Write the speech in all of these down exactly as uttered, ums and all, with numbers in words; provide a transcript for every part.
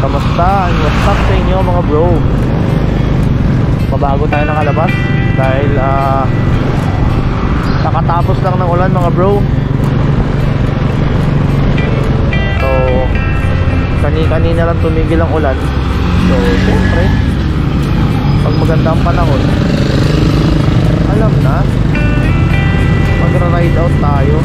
Kamusta? What's up sa inyo mga bro? Mabago tayo nakalabas dahil uh, nakatapos lang ng ulan mga bro. So kani-kanina lang tumigil ang ulan. So siyempre pag maganda ang panahon, alam na, magra-ride out tayo.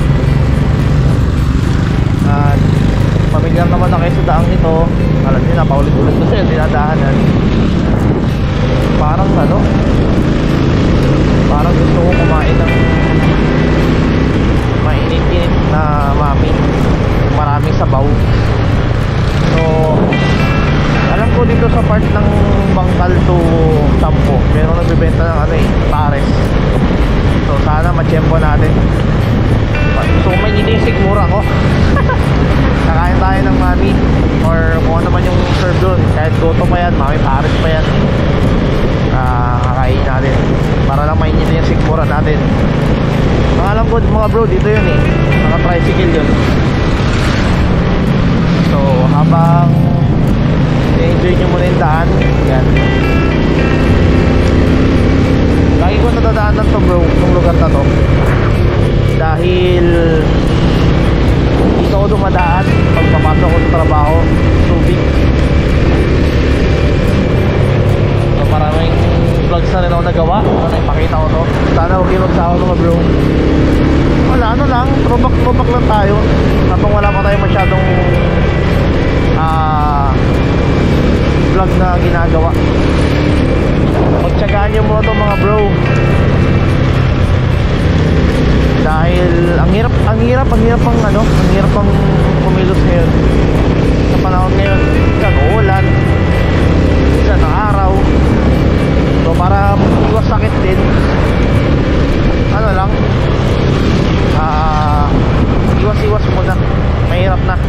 At pamilyar naman na kayo sa daang nito. Alam nyo na, paulit-ulit na sila dinadaanan. Parang ano, parang gusto ko kumain ng mainit-init na mami, maraming sabaw. So alam ko dito sa part ng Bangkal to Sampo meron nagbibenta ng ano eh, pares. So sana matsyempo natin. So may dito yung sigmura ko. Kakain tayo ng mami or kung ano man yung serve doon. Kahit goto pa yan, mami pares pa yan. uh, Kakain natin para lang mainit yung sigmura natin. Ang alam ko mga bro, dito yun eh, naka-tricycle yun. So habang i-enjoy nyo muna yung daan, yan. Lagi ko natadaanan to bro, itong lugar na to, dahil dito ako dumadaan pag papasok ko sa trabaho, tubig. So maraming vlogs na rin ako nagawa, sana ipakita ko to. Sana huwag yung magsawa mga bro. Wala, ano lang, throwback throwback lang tayo habang wala pa tayo masyadong ah uh, vlog na ginagawa. Pagtsagaan nyo muna to mga bro, dahil ang hirap, ang hirap, ang hirap ang ano, ang hirap ang kumilos ngayon sa panahon ngayon. Minsan uulan, minsan ang araw. So para iwas sakit din, ano lang, ah uh, iwas-iwas muna, mahirap na.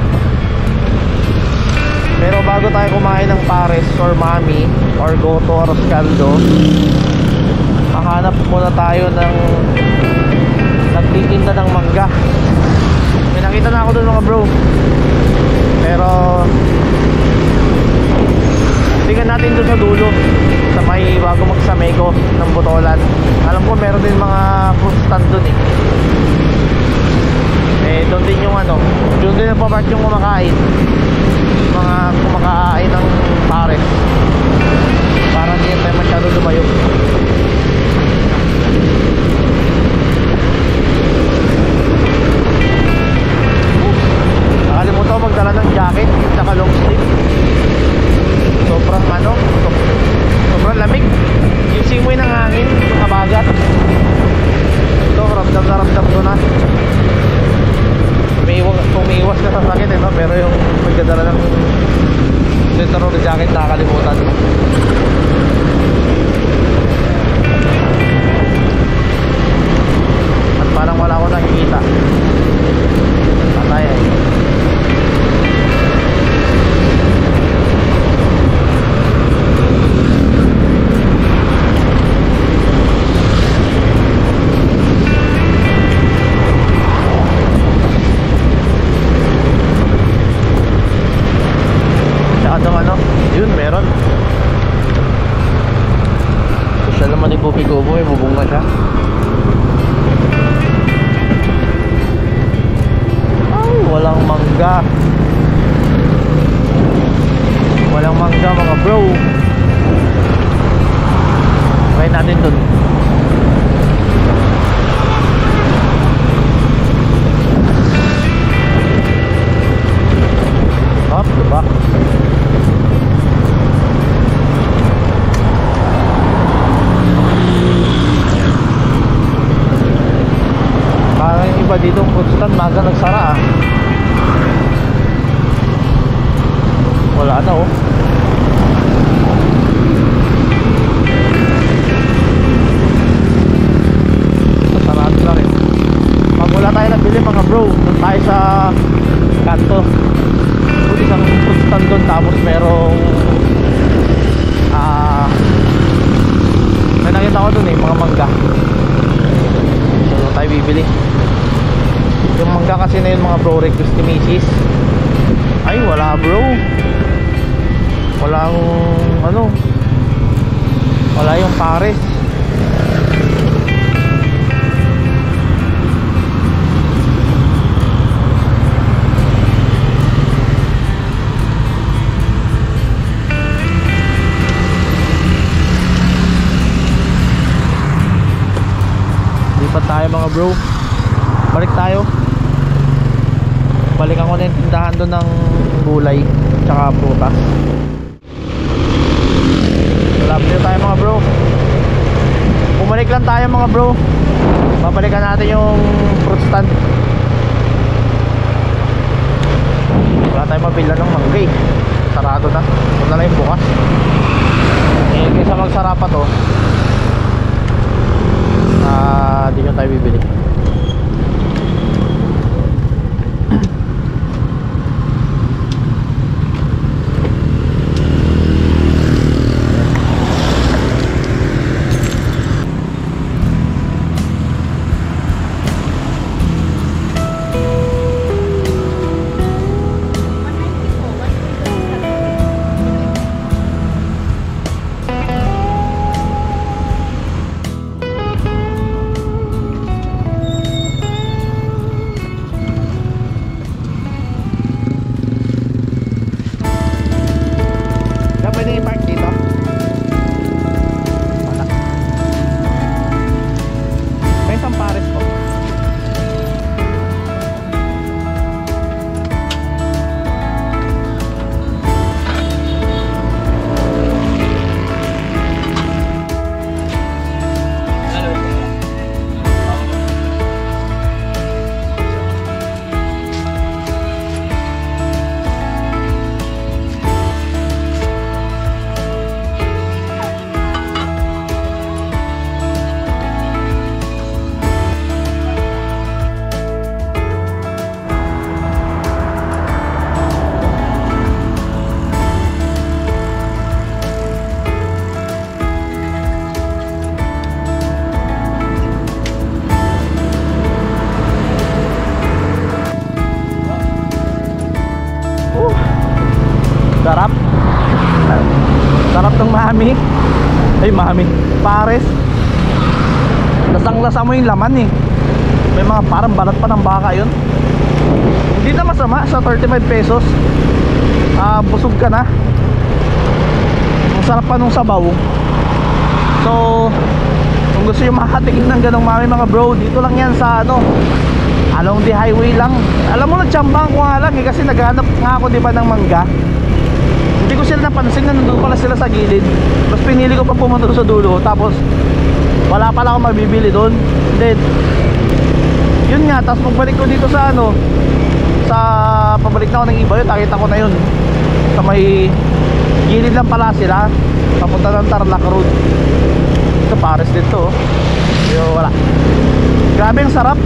Pero bago tayo kumain ng pares or mami or goto or caldo, mahanap muna tayo ng nagtitinda ng mangga. May nakita na ako doon mga bro, pero tingnan natin doon sa dulo, sa may bago magsameko ng Botolan. Alam ko meron din mga fruit stand doon eh. Eh doon din yung ano, doon din ang papark yung kumakain, mga kumakain ng pares, para hindi tayo masyado lumayo. Nakalimutan ko magdala ng jacket saka long sleeve. Sobrang ano, sobrang lamig. Yung simoy ng hangin, yung kabagat, ito ramdam na ramdam ko na. Umiiwas na sa sakit eh, no? Pero yung magdadala ng sweater o jacket nakakalimutan. At parang wala akong nakikita. Patay eh. Yun, meron. Social naman yung Bubi-Gobo, may bubunga siya. Ay, walang mangga. Walang mangga mga bro. Try natin dun. Hop, diba? Iba dito ang food stand, maga nagsara ah. Wala na oh. Sarado na rin. Pag wala tayo nabili mga bro, doon tayo sa kanto. Doon isang food stand doon, tapos merong ah uh, may nakita ko doon eh, mga mangga. So doon tayo bibili. Yung mangga kasi na yun mga bro, request ni Missus. Ay wala bro, Walang ano, wala yung pares. Lipat tayo mga bro. Balik tayo. Balikan ko na yung tindahan doon ng gulay tsaka prutas. Malapit na tayo mga bro. Bumalik lang tayo mga bro. Babalikan natin yung fruit stand. Wala tayong mabila ng mangga eh. Sarado na. Ito na lang yung bukas. Eh kaysa magsara pa to, ah, di nyo tayo bibili. Sarap. Sarap ng mami. Ay mami, pares. Lasang-lasa mo yung laman eh. May mga parang balat pa ng baka yun. Hindi na masama sa thirty-five pesos. Ah, busog ka na. Ang sarap pa nung sabaw. So, kung gusto yung makatikin ng ganong mami mga bro, dito lang yan sa ano, along the highway lang. Alam mo na, tsambang ko nga lang eh, kasi naghanap nga ako diba ng mangga. Hindi ko sila napansin na nandun pala sila sa gilid. Tapos pinili ko pa pumunta sa dulo. Tapos wala pala akong mabibili doon. Then yun nga, tapos pagbalik ko dito sa ano, sa pabalik na ako ng iba yun, nakita ko na yun sa may gilid lang pala sila, papunta ng Tarlac Road. Ito pares din to. Yo, wala. Grabe ang sarap.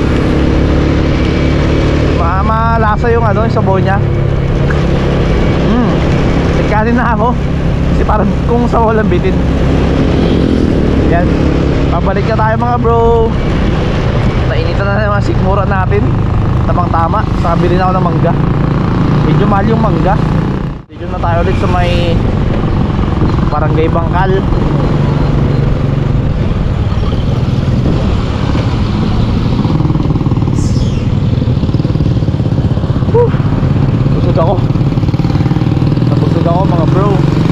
Malasa yung ano, yung sabaw niya. Hmm, nagkanin na ako kasi parang kung sabaw lang bitin. Yan, pabalik na tayo mga bro. Nainitan na naman sikmura natin. Tamang tama, sabili na ako ng mangga. Medyo mahal yung mangga. Dito na tayo ulit sa may Barangay Bangkal. Whew, busog ako. Nabusog ako mga bro.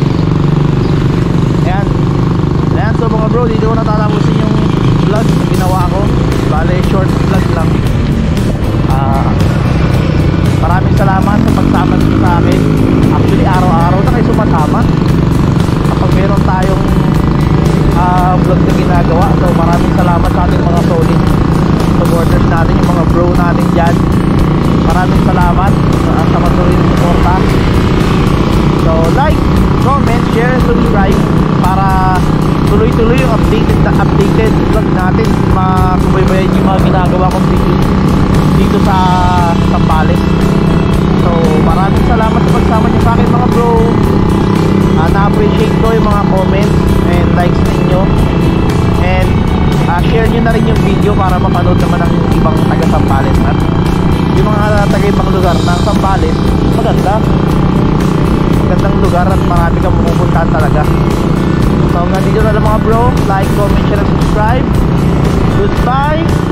Ayan. Ayan, so mga bro, dito ko natatapusin yung vlog na ginawa ko. Bale, short vlog lang. Ah, maraming salamat sa pagsama nyo sa akin. Actually, araw-araw na kayo sumasama kapag meron tayong uh, vlog na ginagawa. So maraming salamat sa ating mga solid supporters natin, yung mga bro natin dyan. Maraming salamat uh, sa matuloy na suporta. So like, comment, share, subscribe para tuloy-tuloy yung updated na updated vlog natin. Masubaybayan yung mga ginagawa kong video dito sa Zambales. So maraming salamat sa pagsama nyo sa akin mga bro. uh, Na-appreciate ko yung mga comments and likes ninyo. And uh, share nyo na rin yung video para mapanood naman ng ibang taga Zambales. At yung mga taga ibang lugar ng Zambales, maganda magandang lugar at marami kang mapupuntahan talaga. So hanggang dito na lang mga bro. Like, comment, share, and subscribe. Goodbye.